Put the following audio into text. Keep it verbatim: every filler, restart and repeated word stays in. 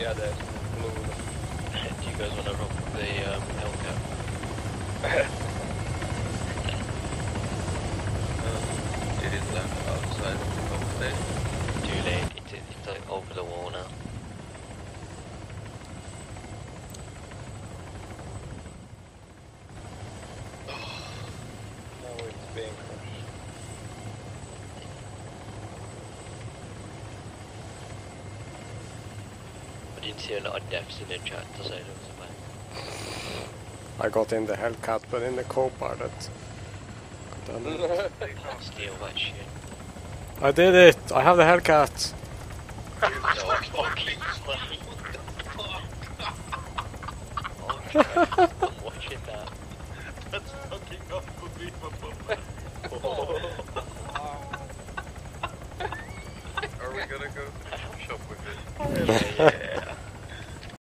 Yeah, there's blue. Do you guys want to rock the um, hellcat? um, it is left outside of the homestead. Too late, it's, it's like over the wall now. Now it's being crushed. I didn't see a lot of deaths in the chat to say there was a man. I got in the hellcat, but in the co-pilot. Damn it. Steal that shit. I did it! I have the hellcat! No, fucking funny. I'm watching that. That's fucking unbelievable. Are we gonna go to the shop with it? Yeah, yeah,